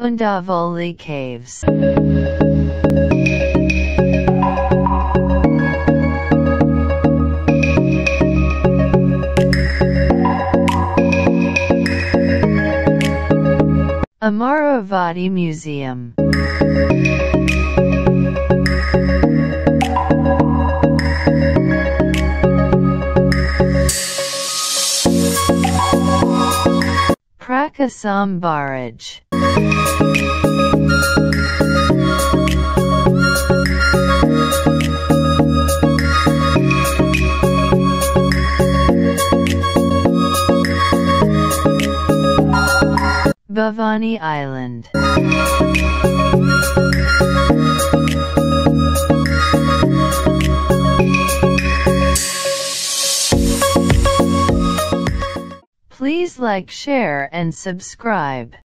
Undavalli Caves. Amaravati Museum. Prakasam Barrage. Bhavani Island. Please like, share and subscribe.